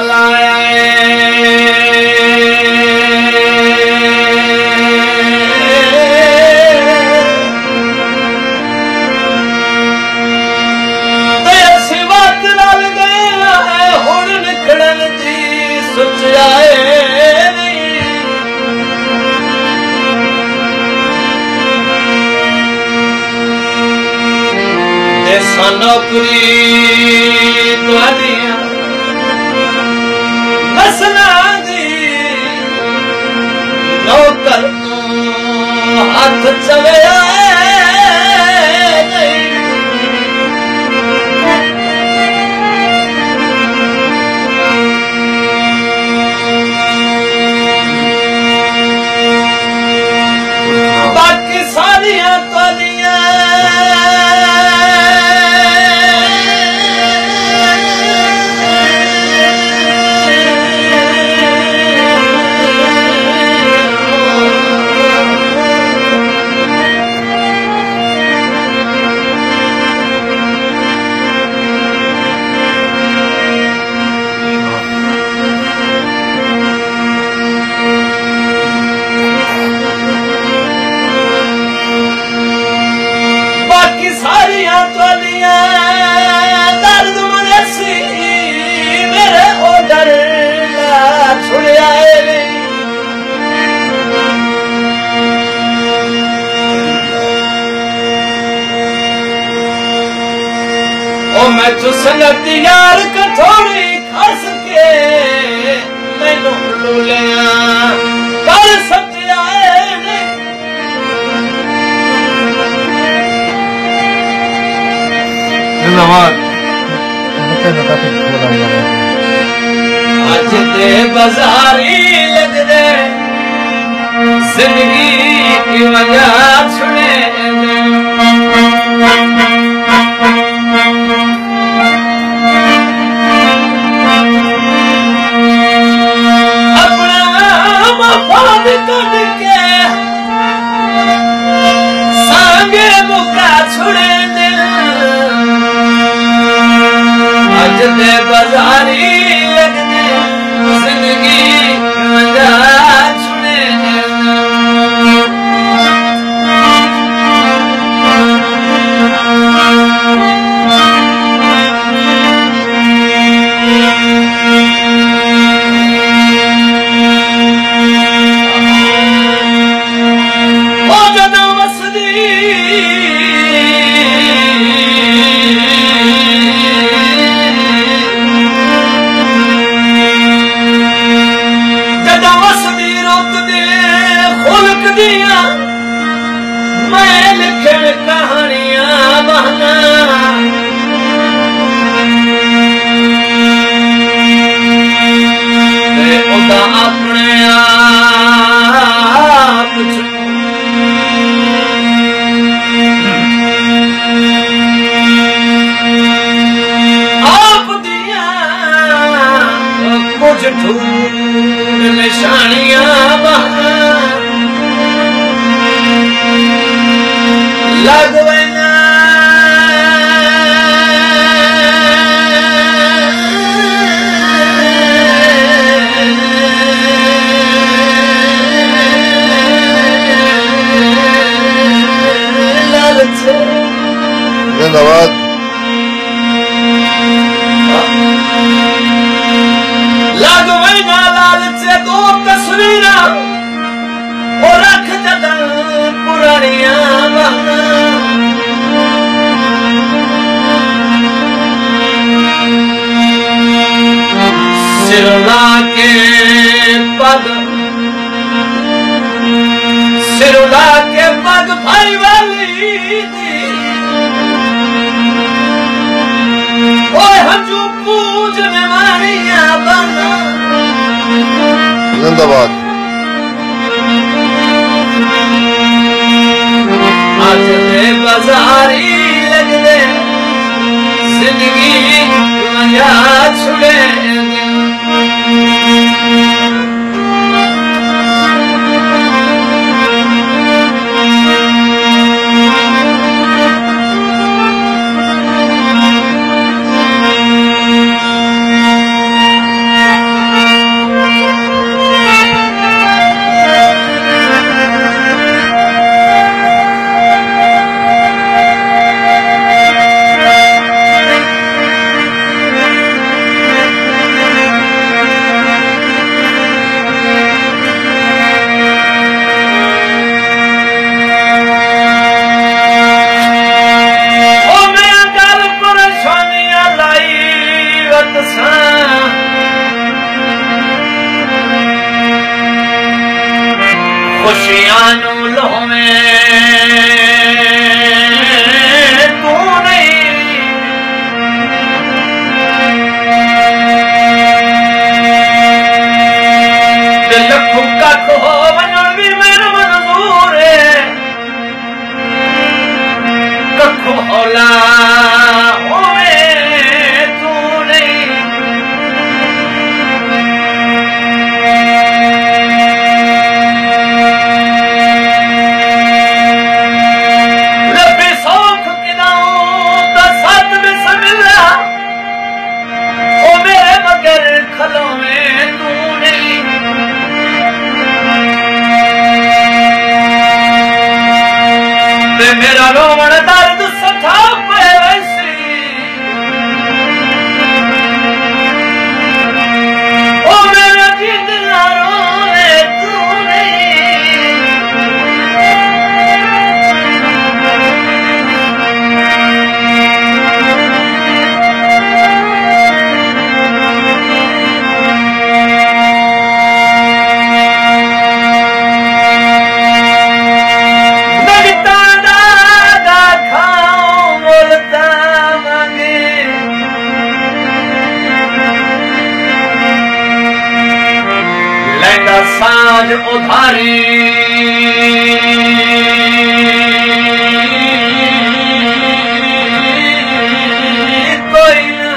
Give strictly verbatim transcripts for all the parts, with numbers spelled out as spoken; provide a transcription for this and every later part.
लाया नौकरी तुहाडियां नस्लां दी नौकर हाथ चलिया बाकी सारियां तुहाडियां मैं तू संगत यार कठोरी खस के मैनू लूलिया कर सकिया अज दे बाजारी लगदे जिंदगी की वजह छुड़े बाजारी लगने जिंदगी छुड़े जिंदाबाद। आज दे बाजारी लगदे जिंदगी मजा छुड़े खुशियां नू लोवे तू नहीं दिल फुका खो वञण भी मेरे मंजूर है कखो हौला होवे तू नहीं मेरा रोवण दर्द सथा पे वैसी ओ मेरा जिंदला रोवे तू साज उधारी कोई न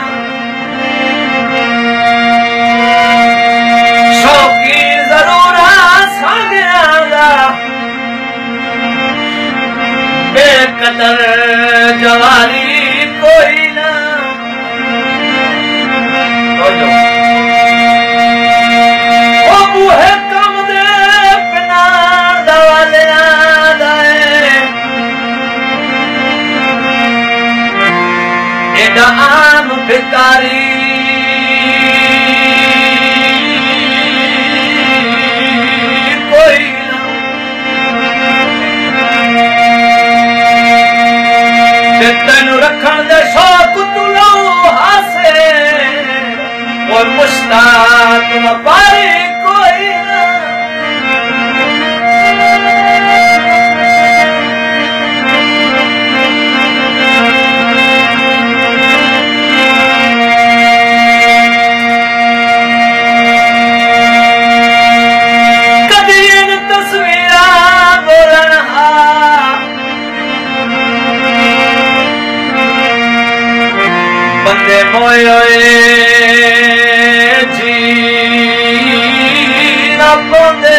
शौकी जरूर सागरा बेकदर जवानी कोई न आम भिकारी कोई न तेन रखण दे शौक तू लो हासे और मुश्ताक व्यापारी कोई न बंदे मोए जी ना पांदे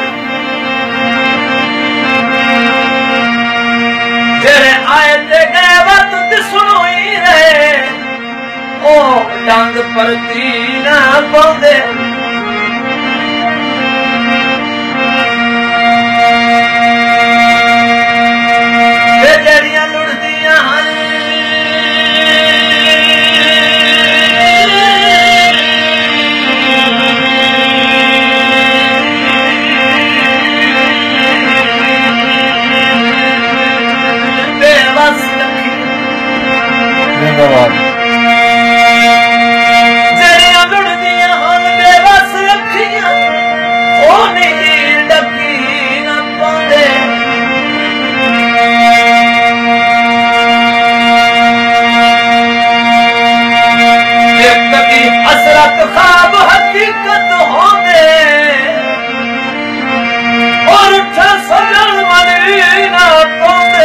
जेरे आए ते गए वत दिसणो ही रहे ओ डंग परती ना पांदे जड़ियां लुड़दियां हन जड़ियां लुड़दियां हन बेबस अखियां ओ नहीं डकी न पांदे कभी असरत ख्वाब हकीकत होंदे और उठा सजन मनी ना पांदे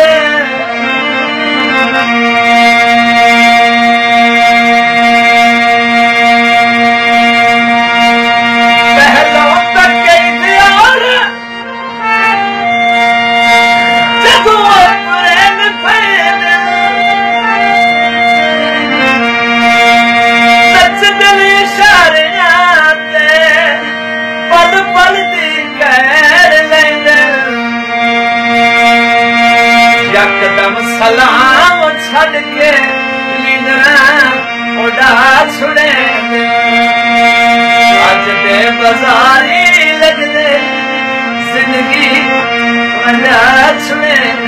सलाम छड़ के नींदरा उड़ा छुड़े अज दे बाजारी लगदे जिंदगी वंडा छुड़े